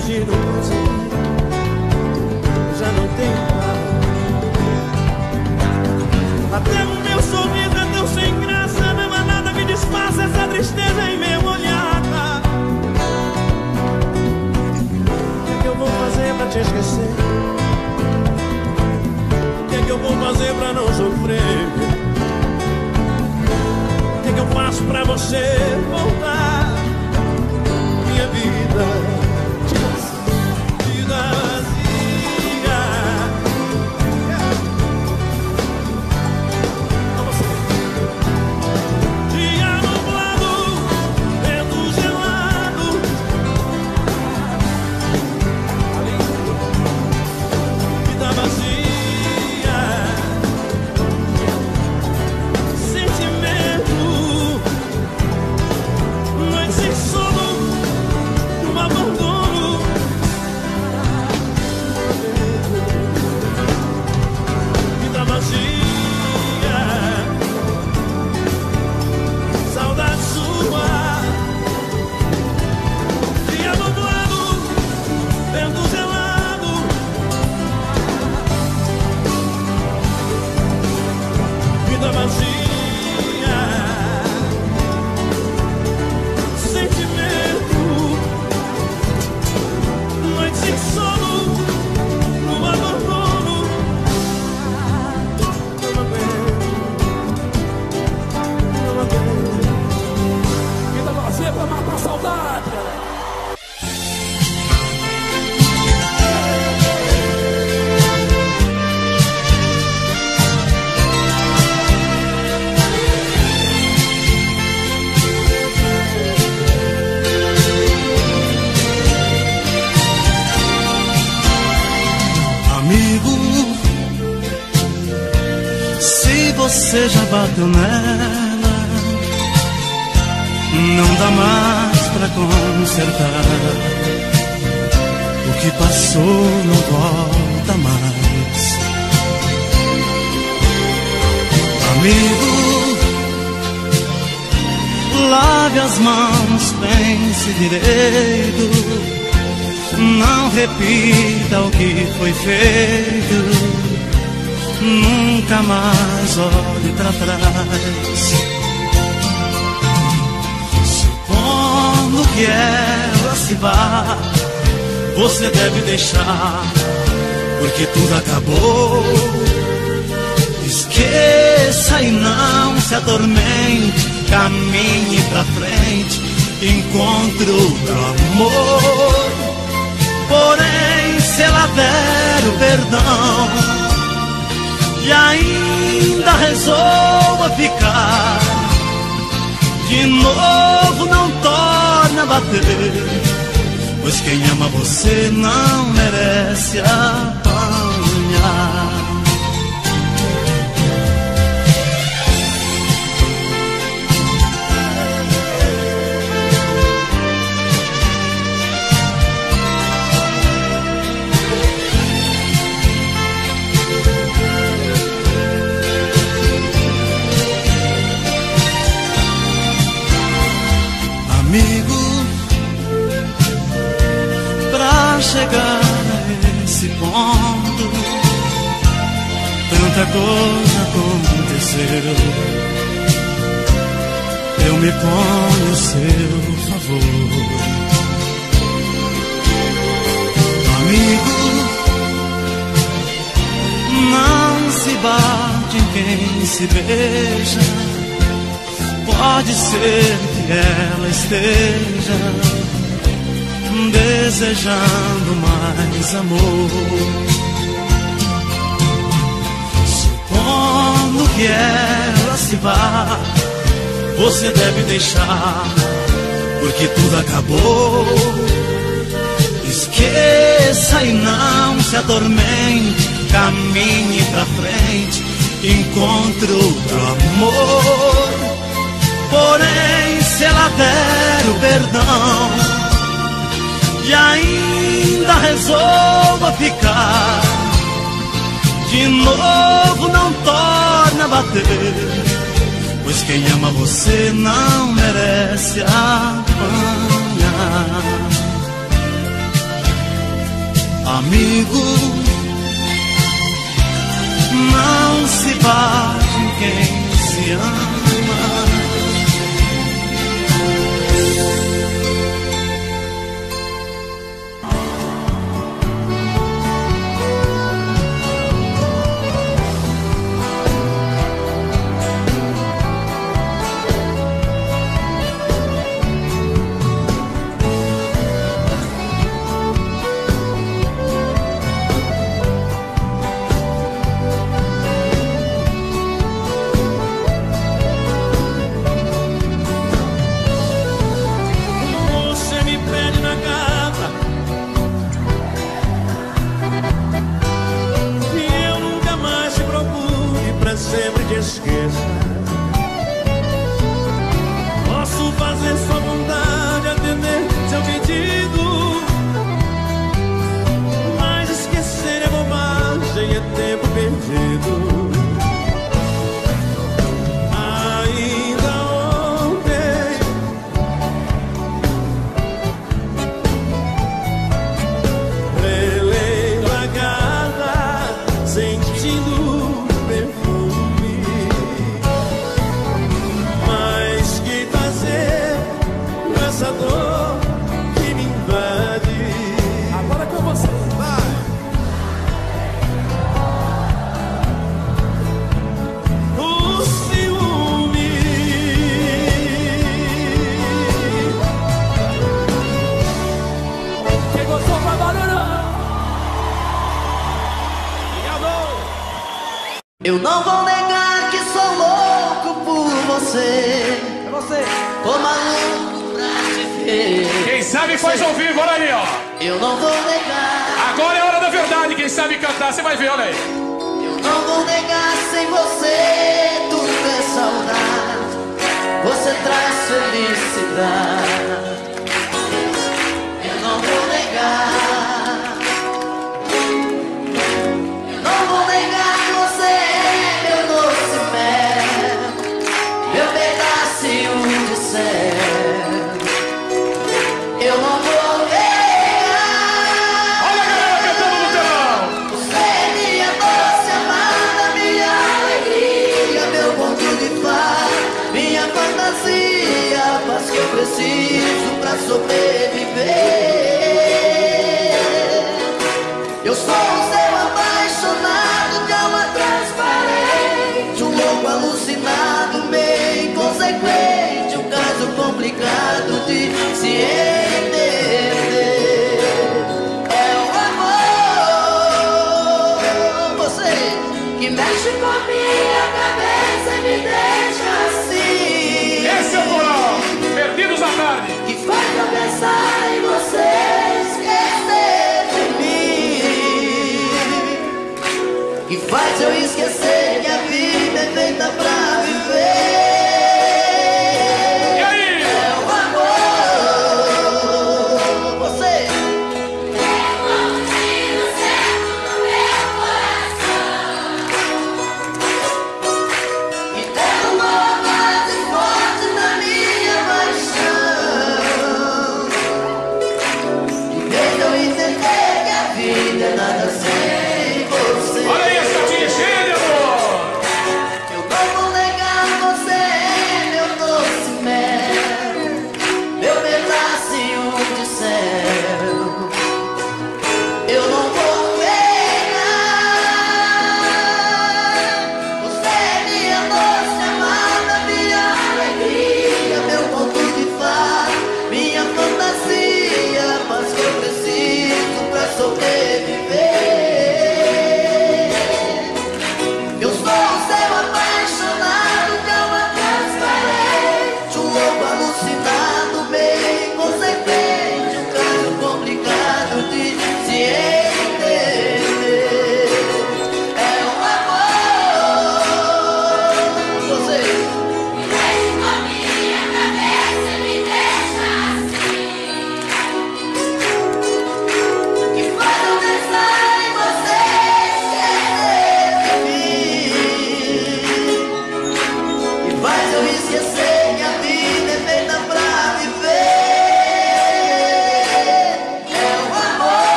hoje não consegui, já não tenho nada. Até o meu sorriso é tão sem graça, não há nada que disfarça essa tristeza em meu olhar. O que é que eu vou fazer pra te esquecer? O que é que eu vou fazer pra não sofrer? O que é que eu faço pra você voltar? Minha vida, vida vazia. Dia nublado, vento gelado. Vida vazia. Sentimento, noite sem sono, no abandono. Vida vazia, saudade sua. Dia nublado, vento gelado. Vida vazia, sentimento, noite sem sono, no abandono. Não aguento. Vida vazia pra matar a saudade. Amigo, se você já bateu nela, não dá mais pra consertar. O que passou não volta mais. Amigo, lave as mãos, pense direito. Não repita o que foi feito. Nunca mais olhe pra trás. Supondo que ela se vá, você deve deixar, porque tudo acabou. Esqueça e não se atormente. Caminhe pra frente, encontre outro amor. Porém, se ela der o perdão e ainda resolva ficar, de novo não torna a bater, pois quem ama você não merece apanhar. Amigo, pra chegar a esse ponto, tanta coisa aconteceu. Eu me ponho a seu favor. Amigo, não se bate em quem se beija. Pode ser que ela esteja desejando mais amor. Supondo que ela se vá, você deve deixar, porque tudo acabou. Esqueça e não se atormente. Caminhe pra frente, encontre outro amor. Porém, se ela der o perdão e ainda resolva ficar, de novo não torna a bater, pois quem ama você não merece apanhar. amigo. Não se bate em quem se ama. Sempre te esqueça. Posso fazer sua vontade, atender seu pedido, mas esquecer é bobagem, é tempo perdido. Ainda ontem relendo a casa, sentindo perfume. Mas que fazer com essa dor que me invade? Agora com você. Vai. O ciúme. Quem gostou pra barulho? Eu não vou negar que sou louco por você. É você. Tô maluco pra te ver. Quem sabe faz ao vivo, olha aí, ó. Eu não vou negar. Agora é a hora da verdade. Quem sabe cantar, você vai ver, olha aí. Eu não vou negar, sem você tudo é saudade. Você traz felicidade. Eu não vou negar. Eu não vou negar que você é meu doce mel, meu pedacinho de céu. Eu não vou negar. Olha a galera cantando no telão. Você é minha doce amada, minha alegria, meu conto de paz, minha fantasia, a paz que eu preciso pra sobreviver. Eu sou um seu apaixonado de alma transparente, um louco alucinado, meio inconsequente, um caso complicado de se entender. É o amor, você que mexe com a minha cabeça e me deixa assim. Esse é o coral. Perdidos à tarde. Que faz eu pensar em você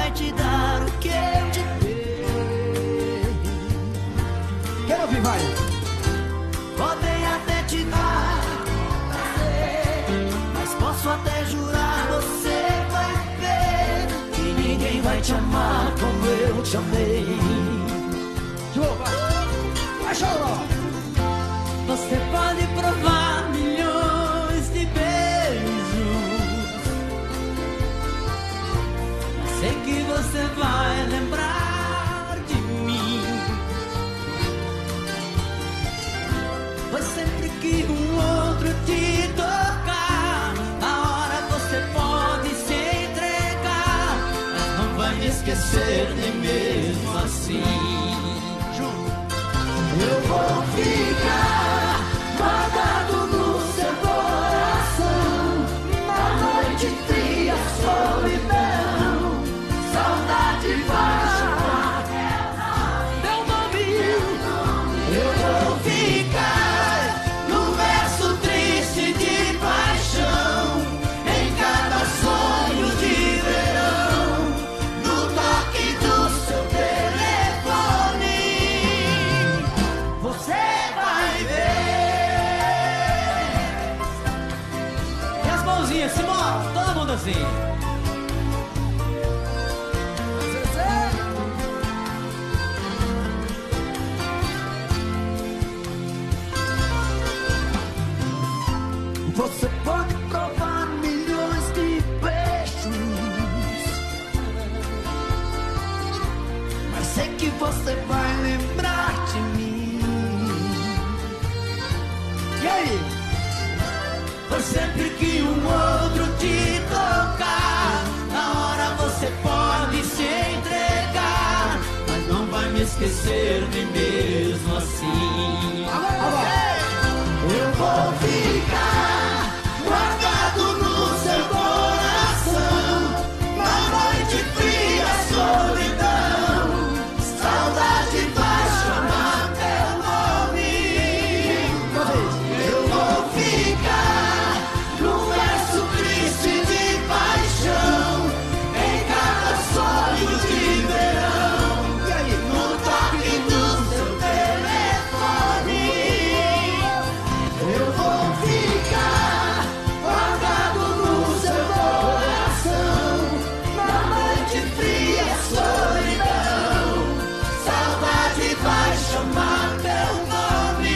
vai te dar o que eu te dei. Quero ouvir, vai. Podem até te dar prazer, mas posso até jurar, você vai ver que ninguém vai te amar como eu te amei. Vai, chorou. Você pode provar milhões de beijos, mas sei que você vai lembrar de mim. Pois sempre que outro te tocar, na hora você pode se entregar, mas não vai me esquecer nem mesmo assim. Eu vou ficar guardado no seu coração, na noite fria, solidão, saudade vai chamar meu nome. Eu vou ficar no verso triste de paixão, em cada sonho de verão, no toque do seu telefone. Você vai ver. E as mãozinhas, Simão, todo mundo assim. Você pode provar milhões de beijos, mas sei que você vai lembrar de mim. E aí? Pois sempre que outro te tocar, na hora você pode se entregar, mas não vai me esquecer nem mesmo assim. Eu vou ficar guardado no seu coração, na noite fria, solidão, saudade vai chamar meu nome. Eu vou ficar no verso triste de paixão, em cada sonho de verão, no toque do seu telefone. Eu vou ficar guardado no seu coração, na noite fria, solidão, saudade vai chamar meu nome.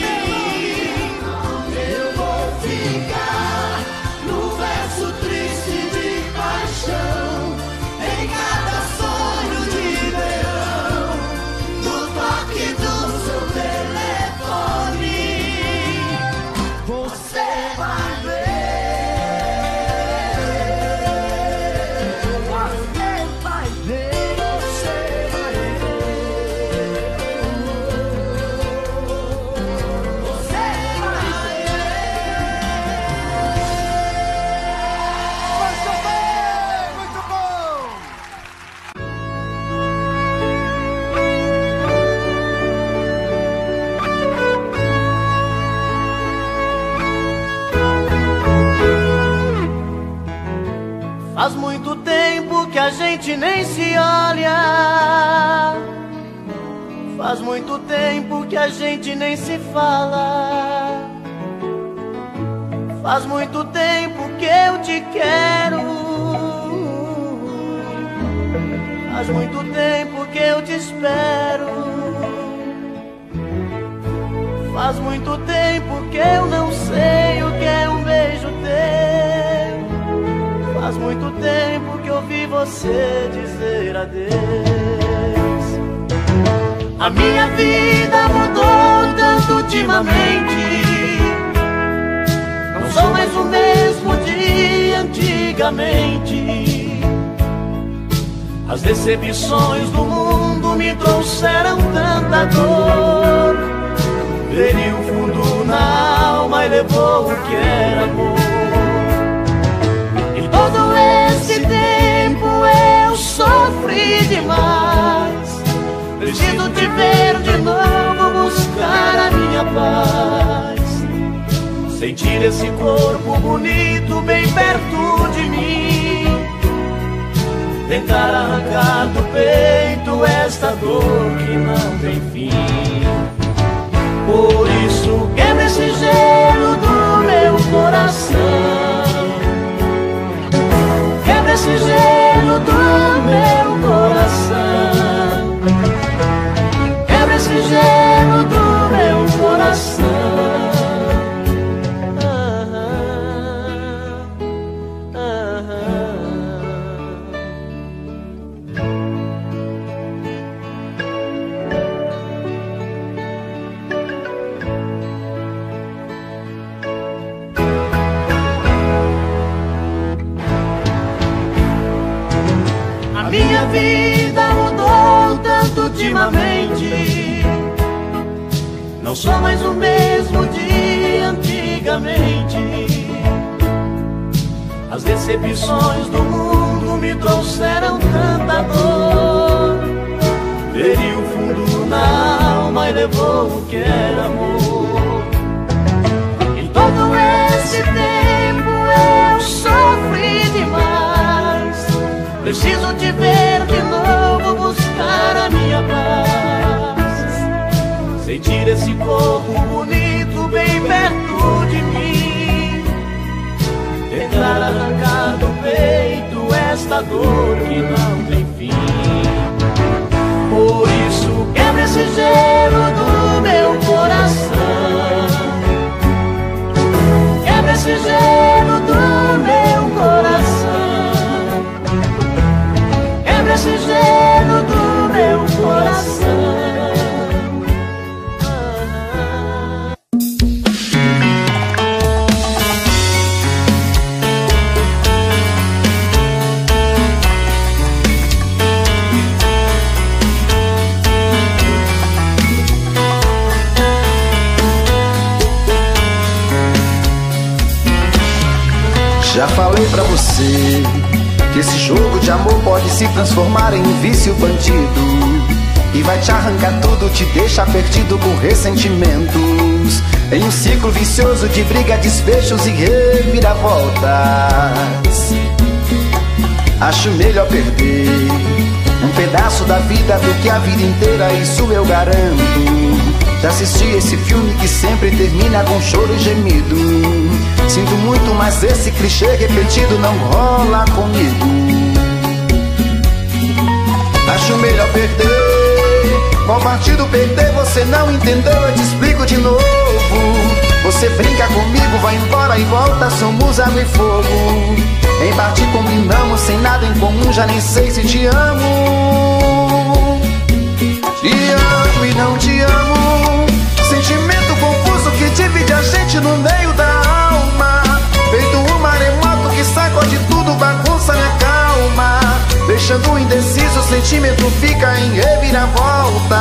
Eu vou ficar no verso triste de paixão, em cada sonho de verão, no toque do seu telefone. Você vai ver, você vai ver, você vai ver, você vai ver. Muito bom. Faz muito tempo que a gente nem se olha, faz muito tempo que a gente nem se fala, faz muito tempo que eu te quero, faz muito tempo que eu te espero, faz muito tempo que eu não sei o que é um beijo teu. Faz muito tempo que ouvi você dizer adeus. A minha vida mudou tanto ultimamente, não sou mais o mesmo de antigamente. As decepções do mundo me trouxeram tanta dor, feriu fundo na alma e levou o que era amor. Todo esse tempo eu sofri demais, preciso te ver de novo, buscar a minha paz, sentir esse corpo bonito bem perto de mim, tentar arrancar do peito esta dor que não tem fim. Por isso quebra esse gelo do meu coração, quebra esse gelo do meu coração, quebra esse gelo do meu coração. Minha vida mudou tanto ultimamente, não sou mais o mesmo de antigamente. As decepções do mundo me trouxeram tanta dor, feri o fundo na alma e levou o que era amor. Em todo esse tempo eu sofri demais, preciso te ver de novo, buscar a minha paz, sentir esse corpo bonito bem perto de mim, tentar arrancar do peito esta dor que não tem fim. Por isso quebra esse gelo do meu coração, quebra esse gelo do meu coração, esse gelo do meu coração. Já falei pra você que esse jogo de amor pode se transformar em um vício bandido, e vai te arrancar tudo, te deixar perdido com ressentimentos, em um ciclo vicioso de briga, despechos e reviravoltas. Acho melhor perder um pedaço da vida do que a vida inteira, isso eu garanto. Já assisti esse filme que sempre termina com choro e gemido. Sinto muito, mas esse clichê repetido não rola comigo. Acho melhor perder. Qual partido perder? Você não entendeu, eu te explico de novo. Você brinca comigo, vai embora e volta, somos água e fogo. Em parte combinamos, sem nada em comum, já nem sei se te amo. Te amo e não te amo, sentimento confuso que divide a gente no meio da alma. Feito um maremoto que sacode tudo, bagunça minha calma, deixando indeciso, o sentimento fica em reviravoltas.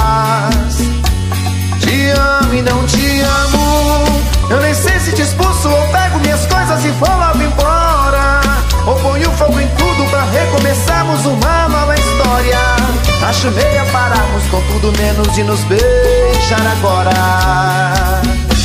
Te amo e não te amo, eu nem sei se te expulso ou pego minhas coisas e vou logo embora, ou ponho fogo em tudo pra recomeçarmos uma nova história. Acho melhor pararmos com tudo menos de nos beijar agora.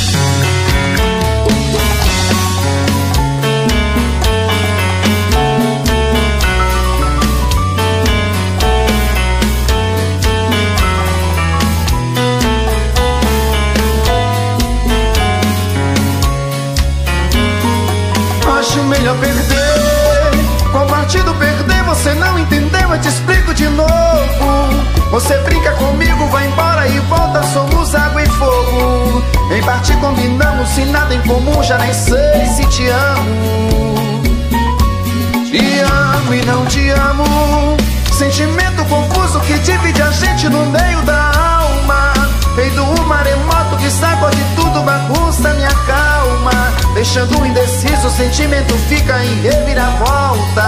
Acho melhor perder. Qual partido perder? Você não entendeu, eu te explico de novo. Você brinca comigo, vai embora e volta, somos água e fogo. Em parte combinamos, sem nada em comum, já nem sei se te amo. Te amo e não te amo, sentimento confuso que divide a gente no meio da alma. Feito um maremoto que sacode tudo, bagunça minha calma, deixando indeciso, o sentimento fica em reviravoltas.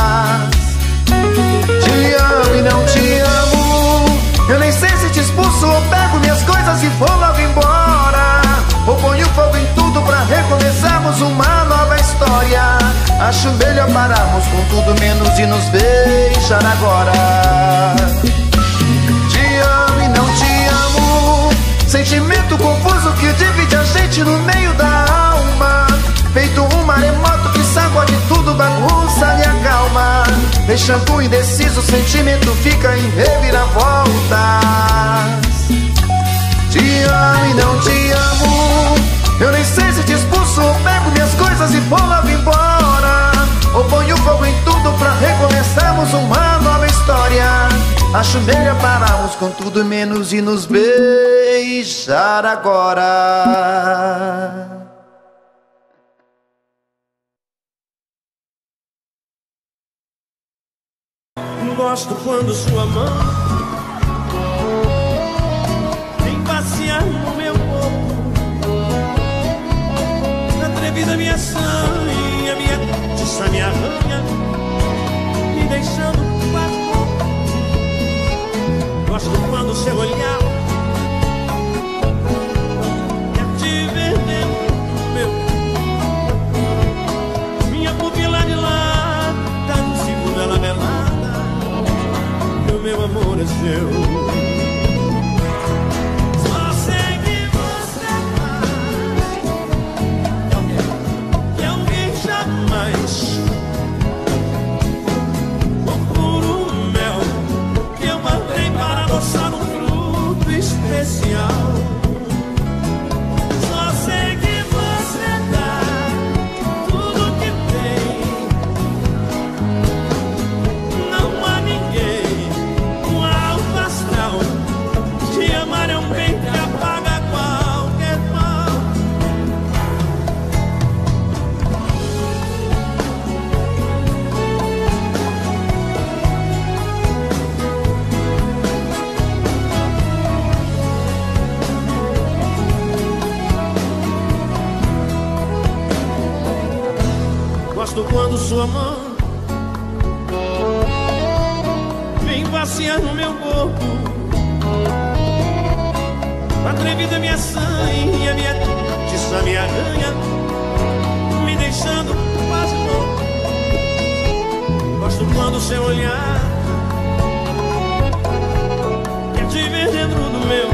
Te amo e não te amo, eu nem sei se te expulso ou pego minhas coisas e vou logo embora, ou ponho fogo em tudo pra recomeçarmos uma nova história. Acho melhor pararmos com tudo menos de nos beijar agora. Te amo e não te amo, sentimento confuso que divide a gente no meio da alma. Feito um maremoto que sacode tudo, bagunça minha calma, deixando indeciso, o sentimento fica em reviravoltas. Te amo e não te amo, eu nem sei se te expulso ou pego minhas coisas e vou lá embora, ou ponho fogo em tudo pra recomeçarmos uma nova história. Acho melhor pararmos com tudo menos e nos beijar agora. Gosto quando sua mão vem passear no meu corpo, atrevida minha sangue, a minha tiça me arranha, me deixando quase louco. Gosto quando seu olhar quer te ver dentro do meu, minha pupila de lá tá no ciclo dela velada. Meu amor é seu. Só sei que você faz que alguém jamais o puro mel que eu mandei para adoçar um fruto especial. Só sei que você dá tudo que tem. Não há ninguém te amar é um bem que apaga qualquer mal. Gosto quando sua mão vem passear no meu corpo, atrevida minha sangue e a minha tiça me arranha, me deixando quase louco. Gosto quando seu olhar quer te ver dentro do meu,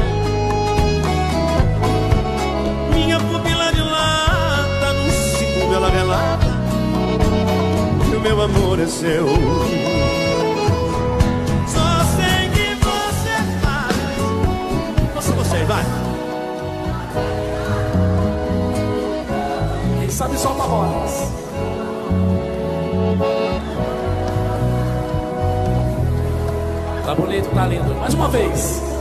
minha pupila de lata no ciclo dela velada, e o meu amor é seu. Vai. Quem sabe solta a voz. Tá bonito, tá lindo. Mais uma vez.